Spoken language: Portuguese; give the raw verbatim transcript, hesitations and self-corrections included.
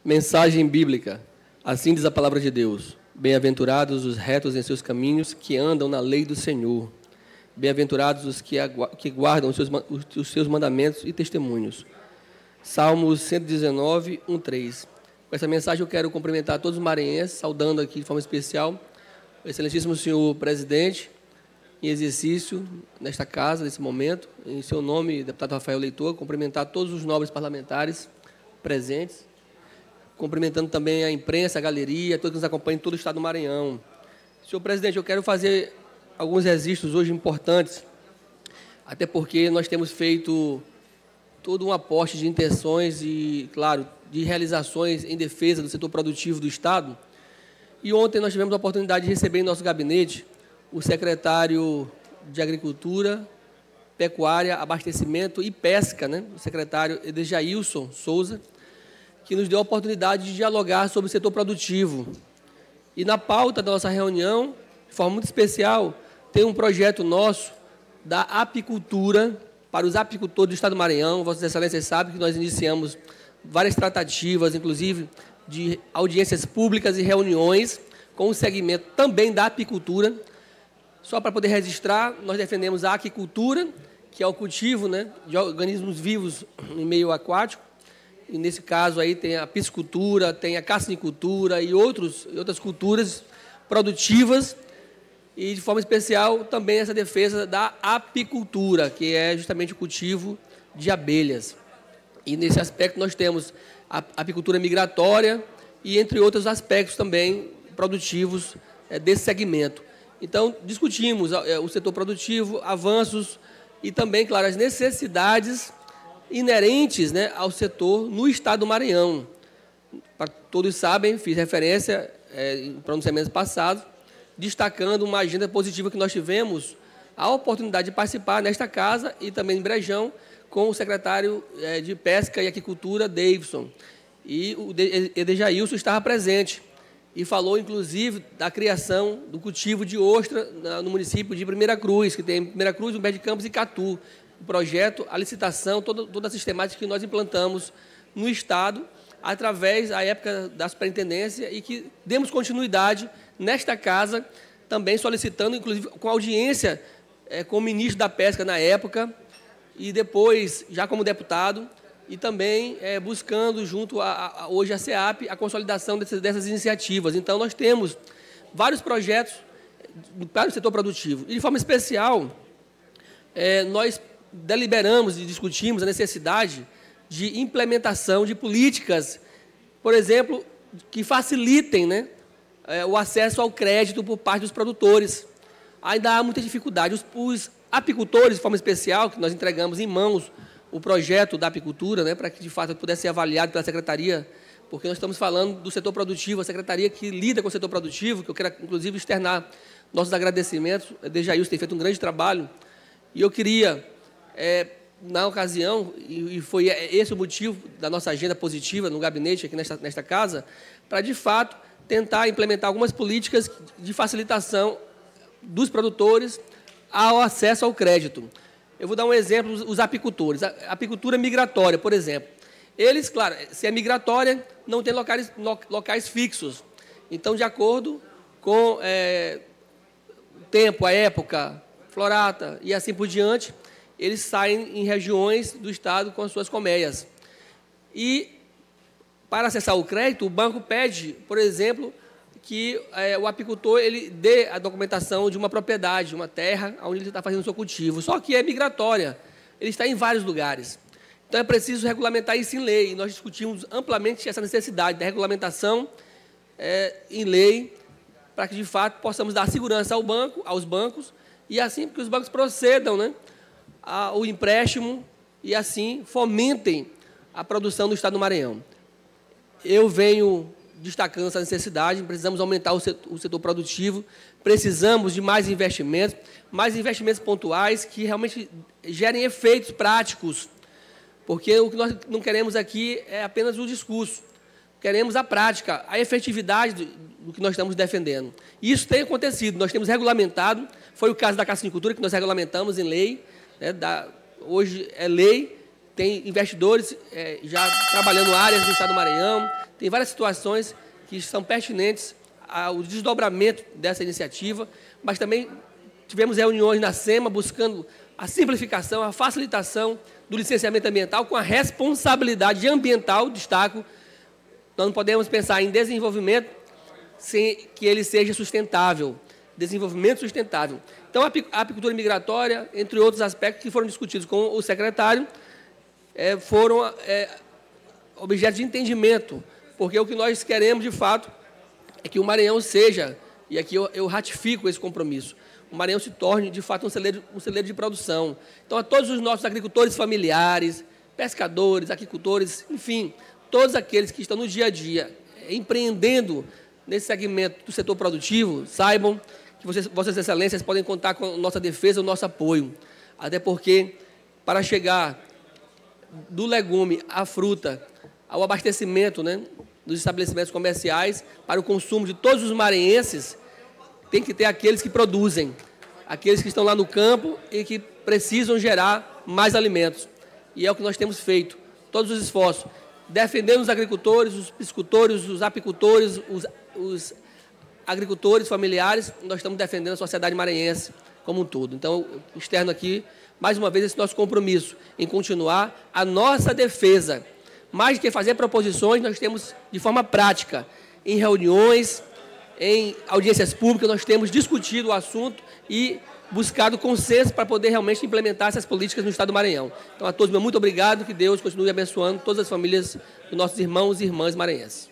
Mensagem bíblica. Assim diz a palavra de Deus. Bem-aventurados os retos em seus caminhos, que andam na lei do Senhor. Bem-aventurados os que, que guardam os seus, os seus mandamentos e testemunhos. Salmos cento e dezenove, um, três. Com essa mensagem eu quero cumprimentar todos os maranhenses, saudando aqui de forma especial o excelentíssimo senhor presidente, em exercício nesta casa, nesse momento. Em seu nome, deputado Rafael Leitor, cumprimentar todos os nobres parlamentares presentes, cumprimentando também a imprensa, a galeria, todos que nos acompanham em todo o estado do Maranhão. Senhor presidente, eu quero fazer alguns registros hoje importantes, até porque nós temos feito todo um aporte de intenções e, claro, de realizações em defesa do setor produtivo do estado. E ontem nós tivemos a oportunidade de receber em nosso gabinete o secretário de Agricultura, Pecuária, Abastecimento e Pesca, né? O secretário Edejailson Souza, que nos deu a oportunidade de dialogar sobre o setor produtivo. E na pauta da nossa reunião, de forma muito especial, tem um projeto nosso da apicultura para os apicultores do estado do Maranhão. Vossas Excelências sabem que nós iniciamos várias tratativas, inclusive de audiências públicas e reuniões com o segmento também da apicultura. Só para poder registrar, nós defendemos a aquicultura, que é o cultivo, né, de organismos vivos em meio aquático. E, nesse caso, aí tem a piscicultura, tem a carcinicultura e outros, outras culturas produtivas. E, de forma especial, também essa defesa da apicultura, que é justamente o cultivo de abelhas. E, nesse aspecto, nós temos a apicultura migratória e, entre outros aspectos também produtivos é, desse segmento. Então, discutimos o setor produtivo, avanços e também, claro, as necessidades inerentes, né, ao setor no estado do Maranhão. Para todos sabem, fiz referência é, em pronunciamentos passados, destacando uma agenda positiva que nós tivemos a oportunidade de participar nesta casa e também em Brejão com o secretário é, de Pesca e Aquicultura, Davidson. E o Edejailson estava presente e falou, inclusive, da criação do cultivo de ostra no município de Primeira Cruz, que tem Primeira Cruz, Humberto de Campos e Catu. O projeto, a licitação, toda, toda a sistemática que nós implantamos no Estado, através da época da superintendência, e que demos continuidade nesta casa, também solicitando, inclusive, com audiência é, com o ministro da Pesca na época, e depois, já como deputado, e também é, buscando, junto a, a, hoje, a SEAP, a consolidação dessas, dessas iniciativas. Então, nós temos vários projetos para o setor produtivo. E, de forma especial, é, nós deliberamos e discutimos a necessidade de implementação de políticas, por exemplo, que facilitem, né, é, o acesso ao crédito por parte dos produtores. Ainda há muita dificuldade. Os, os apicultores, de forma especial, que nós entregamos em mãos o projeto da apicultura, né, para que, de fato, pudesse ser avaliado pela Secretaria, porque nós estamos falando do setor produtivo, a Secretaria que lida com o setor produtivo, que eu quero, inclusive, externar nossos agradecimentos. A Dejailson tem feito um grande trabalho, e eu queria, é, na ocasião, e, e foi esse o motivo da nossa agenda positiva no gabinete, aqui nesta, nesta casa, para, de fato, tentar implementar algumas políticas de facilitação dos produtores ao acesso ao crédito. Eu vou dar um exemplo, os apicultores. A apicultura migratória, por exemplo. Eles, claro, se é migratória, não tem locais, locais fixos. Então, de acordo com é, o tempo, a época, florata e assim por diante, eles saem em regiões do estado com as suas colmeias. E, para acessar o crédito, o banco pede, por exemplo, que é, o apicultor ele dê a documentação de uma propriedade, uma terra, onde ele está fazendo o seu cultivo. Só que é migratória, ele está em vários lugares. Então, é preciso regulamentar isso em lei. E nós discutimos amplamente essa necessidade da regulamentação é, em lei, para que, de fato, possamos dar segurança ao banco, aos bancos, e assim que os bancos procedam, né, ao empréstimo e, assim, fomentem a produção do estado do Maranhão. Eu venho destacando essa necessidade, precisamos aumentar o setor, o setor produtivo, precisamos de mais investimentos, mais investimentos pontuais que realmente gerem efeitos práticos, porque o que nós não queremos aqui é apenas o discurso, queremos a prática, a efetividade do, do que nós estamos defendendo. E isso tem acontecido, nós temos regulamentado, foi o caso da carcinicultura que nós regulamentamos em lei, né, da, hoje é lei, tem investidores é, já trabalhando áreas do estado do Maranhão, tem várias situações que são pertinentes ao desdobramento dessa iniciativa, mas também tivemos reuniões na SEMA buscando a simplificação, a facilitação do licenciamento ambiental com a responsabilidade ambiental, destaco. Nós não podemos pensar em desenvolvimento sem que ele seja sustentável, desenvolvimento sustentável. Então, a apicultura migratória, entre outros aspectos que foram discutidos com o secretário, é, foram é, objeto de entendimento, porque o que nós queremos, de fato, é que o Maranhão seja, e aqui eu, eu ratifico esse compromisso, o Maranhão se torne, de fato, um celeiro, um celeiro de produção. Então, a todos os nossos agricultores familiares, pescadores, aquicultores, enfim, todos aqueles que estão no dia a dia empreendendo nesse segmento do setor produtivo, saibam que vocês, Vossas Excelências podem contar com a nossa defesa, o nosso apoio. Até porque, para chegar do legume à fruta, ao abastecimento, né, dos estabelecimentos comerciais, para o consumo de todos os maranhenses, tem que ter aqueles que produzem, aqueles que estão lá no campo e que precisam gerar mais alimentos. E é o que nós temos feito, todos os esforços, defendendo os agricultores, os piscicultores, os apicultores, os, os agricultores familiares, nós estamos defendendo a sociedade maranhense como um todo. Então, eu externo aqui, mais uma vez, esse nosso compromisso em continuar a nossa defesa. Mais do que fazer proposições, nós temos, de forma prática, em reuniões, em audiências públicas, nós temos discutido o assunto e buscado consenso para poder realmente implementar essas políticas no estado do Maranhão. Então, a todos, meu muito obrigado, que Deus continue abençoando todas as famílias dos nossos irmãos e irmãs maranhenses.